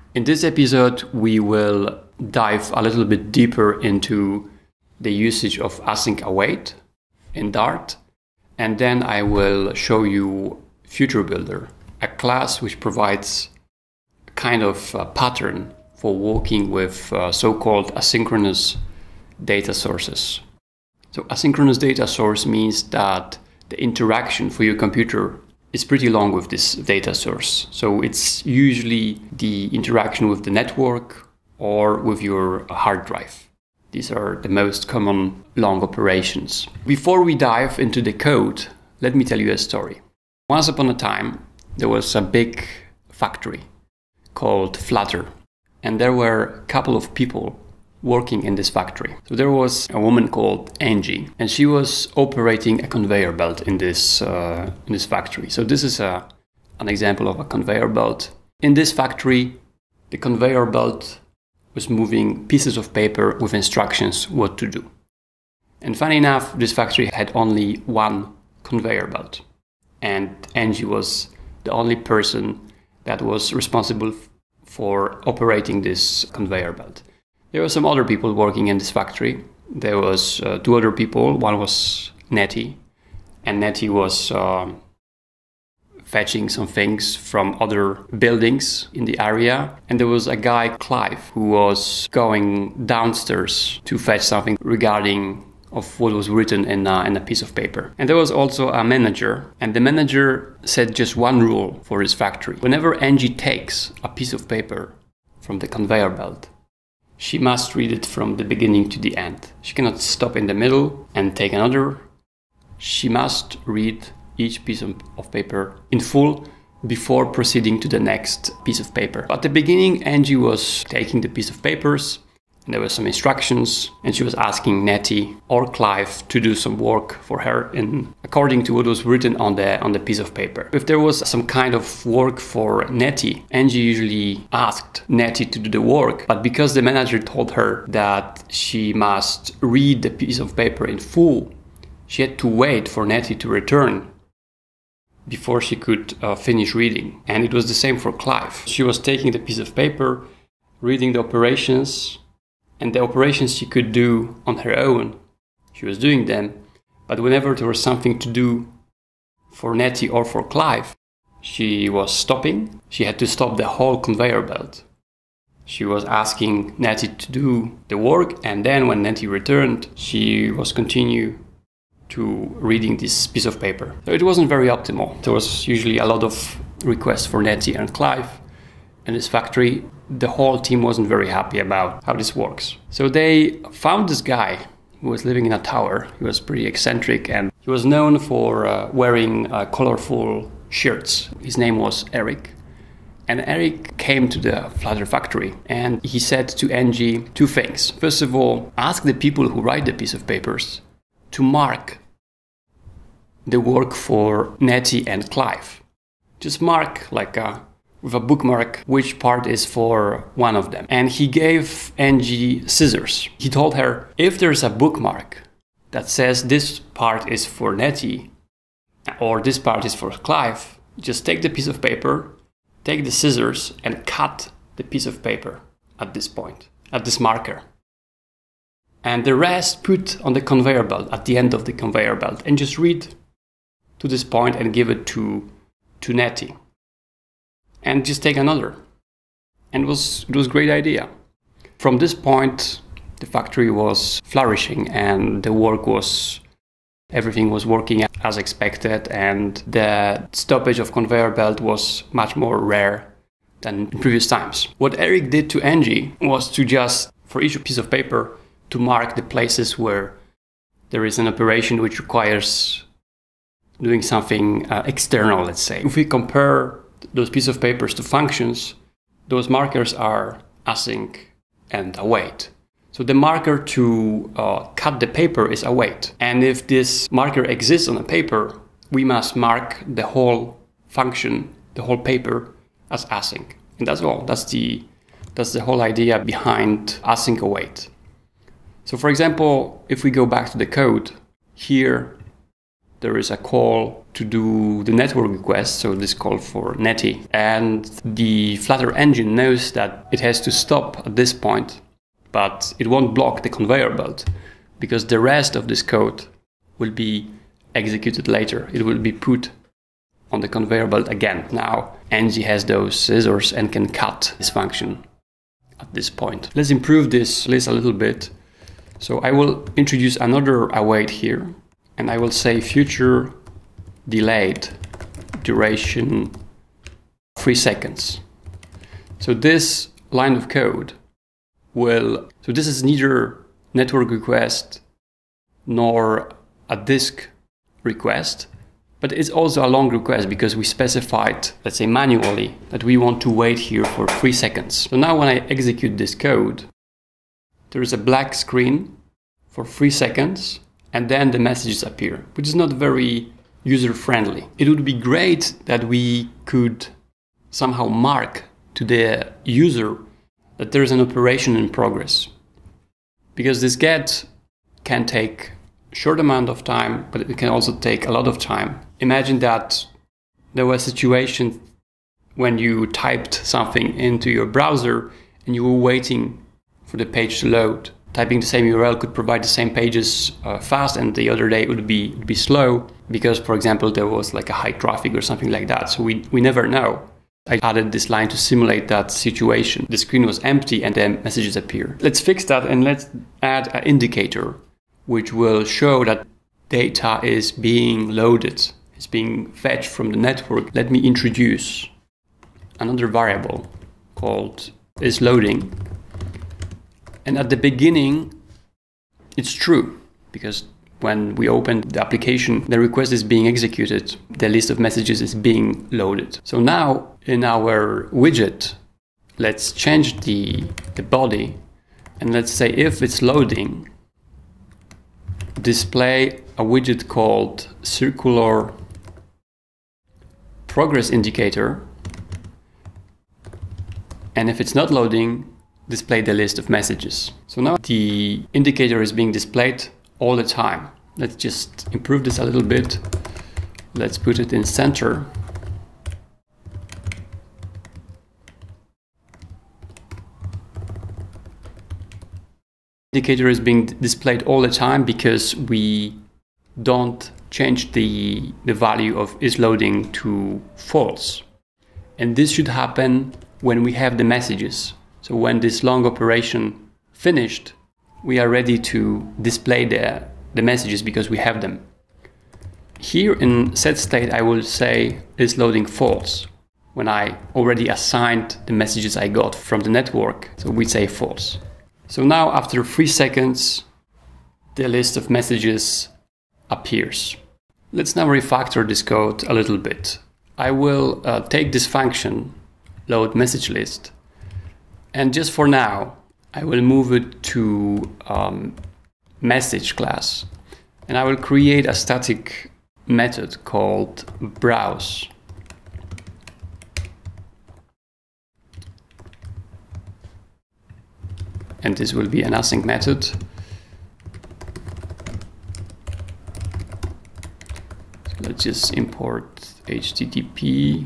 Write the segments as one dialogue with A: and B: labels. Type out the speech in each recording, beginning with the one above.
A: In this episode, we will dive a little bit deeper into the usage of asyncawait in Dart, and then I will show you FutureBuilder, a class which provides a kind of pattern for working with so-called asynchronous data sources. So asynchronous data source means that the interaction for your computer is pretty long with this data source. So it's usually the interaction with the network or with your hard drive. These are the most common long operations. Before we dive into the code, let me tell you a story. Once upon a time, there was a big factory called Flutter, and there were a couple of people working in this factory. So there was a woman called Angie, and she was operating a conveyor belt in this factory. So this is an example of a conveyor belt. In this factory, the conveyor belt was moving pieces of paper with instructions what to do. And funny enough, this factory had only one conveyor belt, and Angie was the only person that was responsible for operating this conveyor belt. There were some other people working in this factory. There was two other people. One was Nettie, and Nettie was fetching some things from other buildings in the area. And there was a guy, Clive, who was going downstairs to fetch something regarding of what was written in a piece of paper. And there was also a manager, and the manager set just one rule for his factory. Whenever Angie takes a piece of paper from the conveyor belt, she must read it from the beginning to the end. She cannot stop in the middle and take another. She must read each piece of paper in full before proceeding to the next piece of paper. At the beginning, Angie was taking the piece of papers, and there were some instructions, and she was asking Nettie or Clive to do some work for her according to what was written on the piece of paper. If there was some kind of work for Nettie, Angie usually asked Nettie to do the work, but because the manager told her that she must read the piece of paper in full, she had to wait for Nettie to return before she could finish reading. And it was the same for Clive. She was taking the piece of paper, reading the operations, and the operations she could do on her own, she was doing them. But whenever there was something to do for Nettie or for Clive, she was stopping. She had to stop the whole conveyor belt. She was asking Nettie to do the work, and then when Nettie returned, she was continue to reading this piece of paper. So it wasn't very optimal. There was usually a lot of requests for Nettie and Clive in this factory. The whole team wasn't very happy about how this works. So they found this guy who was living in a tower. He was pretty eccentric, and he was known for wearing colorful shirts. His name was Eric. And Eric came to the Flutter factory, and he said to Angie two things. First of all, ask the people who write the piece of papers to mark the work for Nettie and Clive. Just mark with a bookmark which part is for one of them. And he gave Angie scissors. He told her, if there's a bookmark that says this part is for Nettie or this part is for Clive, just take the piece of paper, take the scissors and cut the piece of paper at this point, at this marker. And the rest put on the conveyor belt, at the end of the conveyor belt, and just read to this point and give it to Nettie. And just take another. And it was a great idea. From this point, the factory was flourishing, and everything was working as expected, and the stoppage of conveyor belt was much more rare than in previous times. What Eric did to Angie was to just, for each piece of paper, to mark the places where there is an operation which requires doing something external, let's say. If we compare those pieces of papers to functions, those markers are async and await. So the marker to cut the paper is await. And if this marker exists on a paper, we must mark the whole function, the whole paper, as async. And that's all. That's the whole idea behind asyncawait. So for example, if we go back to the code, here there is a call to do the network request, so this call for netty, and the Flutter engine knows that it has to stop at this point, but it won't block the conveyor belt because the rest of this code will be executed later. It will be put on the conveyor belt again. Now ng has those scissors and can cut this function at this point. Let's improve this list a little bit. So I will introduce another await here, and I will say future delayed duration 3 seconds. So this line of code so this is neither network request nor a disk request, but it's also a long request because we specified, let's say manually, that we want to wait here for 3 seconds. So now when I execute this code, there is a black screen for 3 seconds, and then the messages appear, which is not very user-friendly. It would be great that we could somehow mark to the user that there is an operation in progress. Because this get can take a short amount of time, but it can also take a lot of time. Imagine that there was a situation when you typed something into your browser and you were waiting for the page to load. Typing the same URL could provide the same pages fast, and the other day it would be slow because, for example, there was like a high traffic or something like that. So we never know. I added this line to simulate that situation. The screen was empty and then messages appear. Let's fix that and let's add an indicator which will show that data is being loaded, is being fetched from the network. Let me introduce another variable called isLoading. And at the beginning, it's true, because when we open the application, the request is being executed, the list of messages is being loaded. So now in our widget, let's change the body, and let's say if it's loading, display a widget called circular progress indicator, and if it's not loading, display the list of messages. So now the indicator is being displayed all the time. Let's just improve this a little bit. Let's put it in center. Indicator is being displayed all the time because we don't change the value of isLoading to false. And this should happen when we have the messages. So when this long operation finished, we are ready to display the messages because we have them. Here in setState, I will say isLoading false when I already assigned the messages I got from the network. So we say false. So now after 3 seconds, the list of messages appears. Let's now refactor this code a little bit. I will take this function, load message list, and just for now, I will move it to message class. And I will create a static method called browse. And this will be an async method. So let's just import HTTP.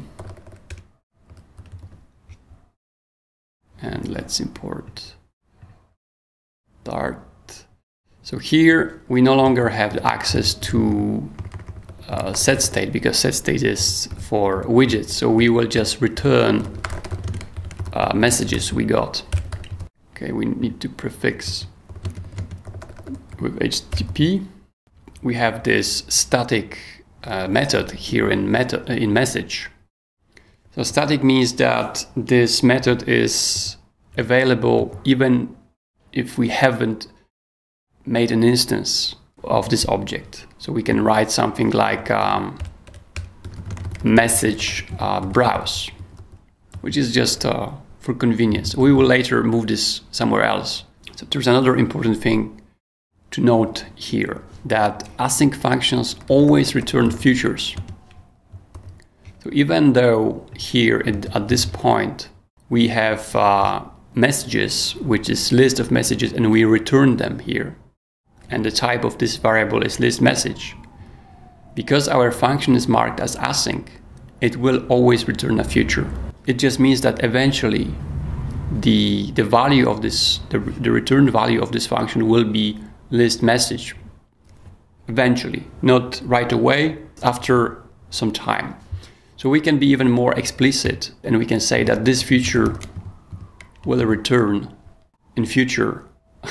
A: And let's import Dart. So here we no longer have access to setState because setState is for widgets. So we will just return messages we got. Okay, we need to prefix with HTTP. We have this static method here in message. So static means that this method is available even if we haven't made an instance of this object. So we can write something like message browse, which is just for convenience. We will later move this somewhere else. So there's another important thing to note here, that async functions always return futures. So even though here at this point we have messages, which is list of messages, and we return them here, and the type of this variable is list message, Because our function is marked as async, it will always return a future. It just means that eventually the value of this, the return value of this function will be list message. Eventually, not right away, after some time. So we can be even more explicit, and we can say that this feature will return in future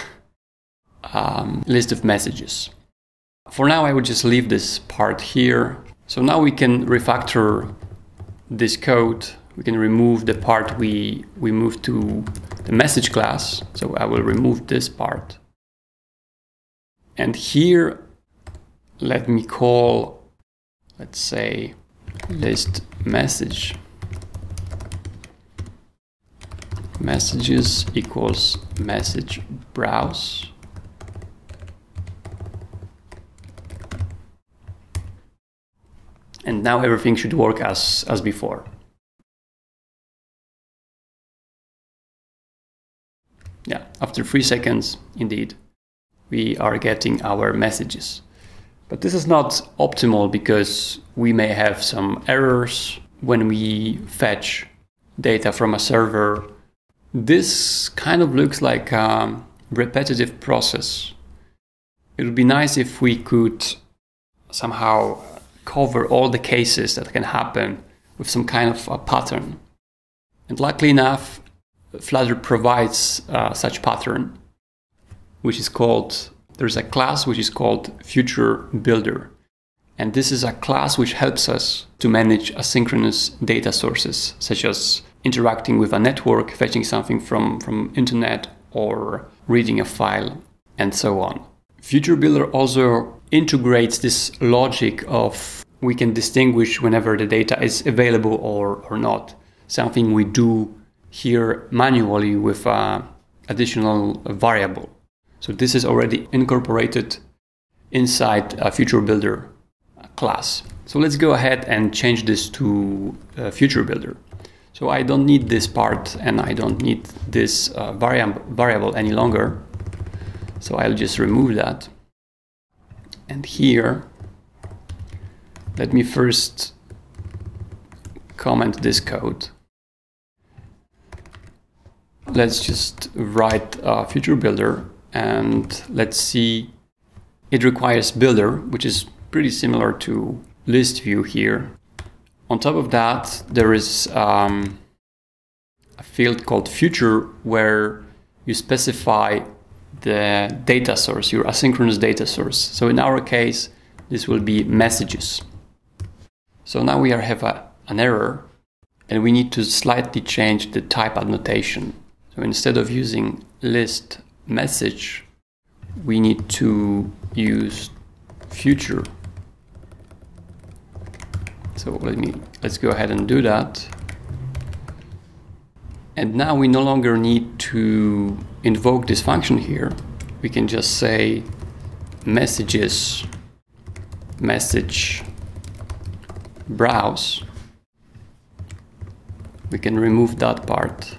A: list of messages. For now, I would just leave this part here. So now we can refactor this code. We can remove the part we moved to the message class. So I will remove this part. And here, let me call, let's say, list message. Messages equals message browse. And now everything should work as before. Yeah, after 3 seconds, indeed, we are getting our messages. But this is not optimal because we may have some errors when we fetch data from a server. This kind of looks like a repetitive process. It would be nice if we could somehow cover all the cases that can happen with some kind of a pattern. And luckily enough, Flutter provides such pattern, which is called, there's a class which is called FutureBuilder. And this is a class which helps us to manage asynchronous data sources, such as interacting with a network, fetching something from internet, or reading a file, and so on. FutureBuilder also integrates this logic of we can distinguish whenever the data is available or not. Something we do here manually with an additional variable. So this is already incorporated inside a FutureBuilder class. So let's go ahead and change this to FutureBuilder. So I don't need this part and I don't need this variable any longer. So I'll just remove that. And here, let me first comment this code. Let's just write FutureBuilder and let's see. It requires builder, which is pretty similar to list view here. On top of that, there is a field called future where you specify the data source, your asynchronous data source. So in our case, this will be messages. So now we have an error and we need to slightly change the type annotation. So instead of using list message, we need to use future. So let's go ahead and do that. And now we no longer need to invoke this function here. We can just say messages, message browse. We can remove that part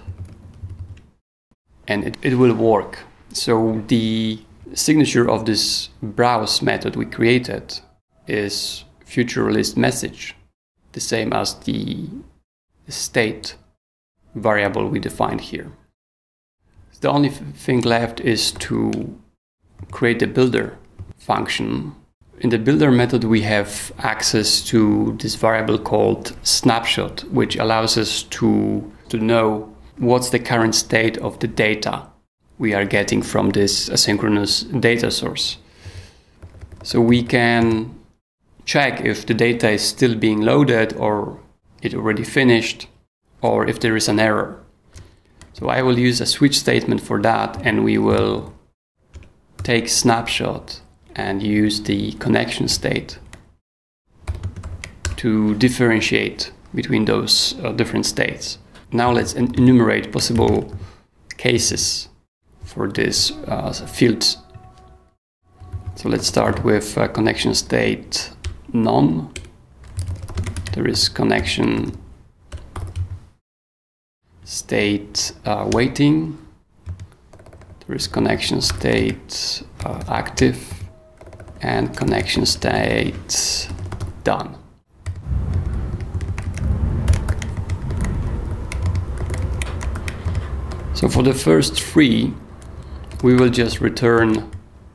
A: and it will work. So the signature of this browse method we created is future list message, the same as the state variable we defined here. The only thing left is to create the builder function. In the builder method, we have access to this variable called snapshot, which allows us to know what's the current state of the data we are getting from this asynchronous data source. So we can check if the data is still being loaded or it already finished, or if there is an error. So I will use a switch statement for that, and we will take snapshot and use the connection state to differentiate between those different states. Now let's enumerate possible cases for this field. So let's start with connection state none. There is connection state waiting. There is connection state active and connection state done. So for the first three, we will just return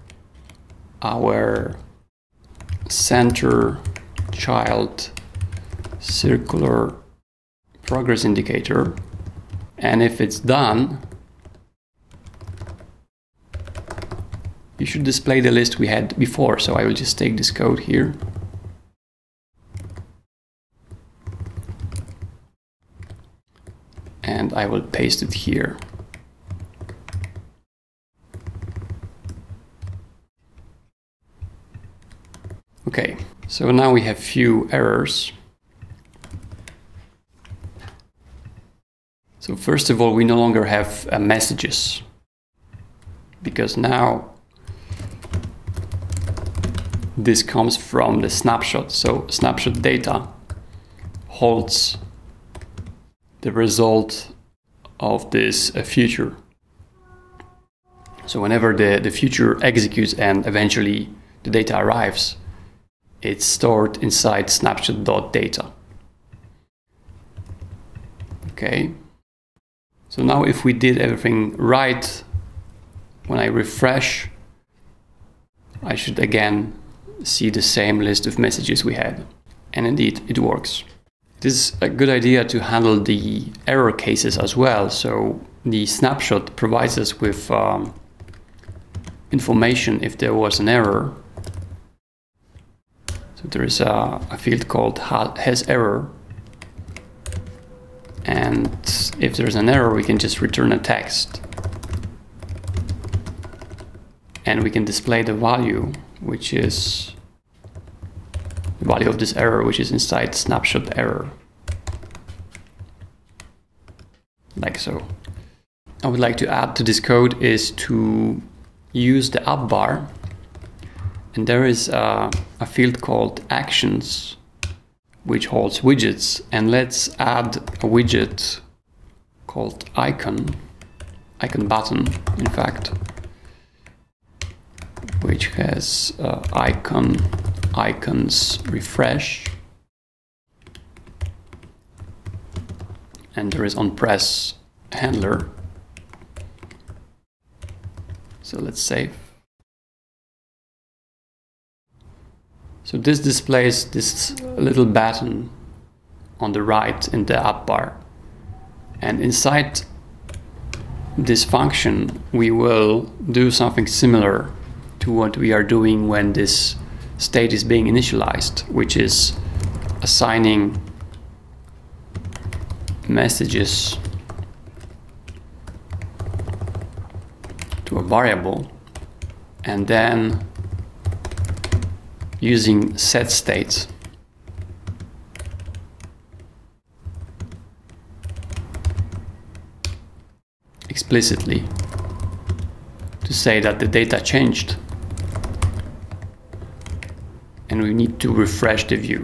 A: our center child circular progress indicator, and if it's done, you should display the list we had before. So I will just take this code here and I will paste it here. Okay, so now we have few errors. So first of all, we no longer have messages, because now this comes from the snapshot. So snapshot data holds the result of this future. So whenever the future executes and eventually the data arrives, it's stored inside snapshot.data. Okay. So now if we did everything right, when I refresh, I should again see the same list of messages we had. And indeed, it works. It is a good idea to handle the error cases as well. So the snapshot provides us with information if there was an error. So there is a field called has error. And if there's an error, we can just return a text. And we can display the value, which is the value of this error, which is inside snapshot error. Like so. I would like to add to this code is to use the up bar. And there is a field called actions, which holds widgets, and let's add a widget called icon button, in fact, which has icons refresh, and there is on press handler. So let's save. So this displays this little button on the right in the up bar. And inside this function, we will do something similar to what we are doing when this state is being initialized, which is assigning messages to a variable and then using setState explicitly to say that the data changed and we need to refresh the view.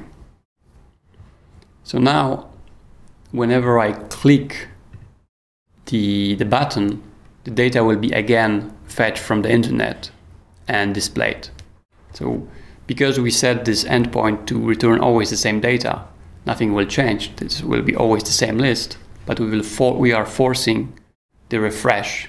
A: So now whenever I click the button, the data will be again fetched from the internet and displayed. So because we set this endpoint to return always the same data, nothing will change. This will be always the same list, but we are forcing the refresh.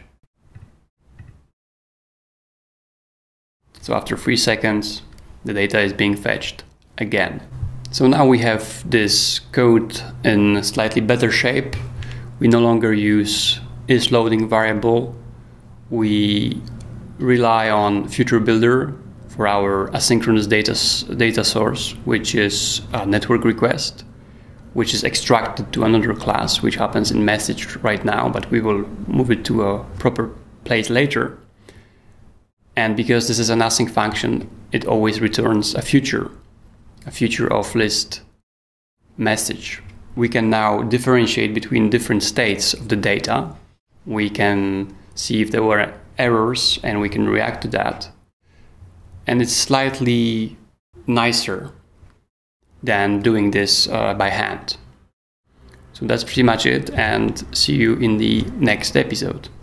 A: So after 3 seconds, the data is being fetched again. So now we have this code in slightly better shape. We no longer use isLoading variable. We rely on FutureBuilder for our asynchronous data source, which is a network request, which is extracted to another class, which happens in message right now, but we will move it to a proper place later. And because this is an async function, it always returns a future of list message. We can now differentiate between different states of the data. We can see if there were errors and we can react to that. And it's slightly nicer than doing this by hand. So that's pretty much it, and see you in the next episode.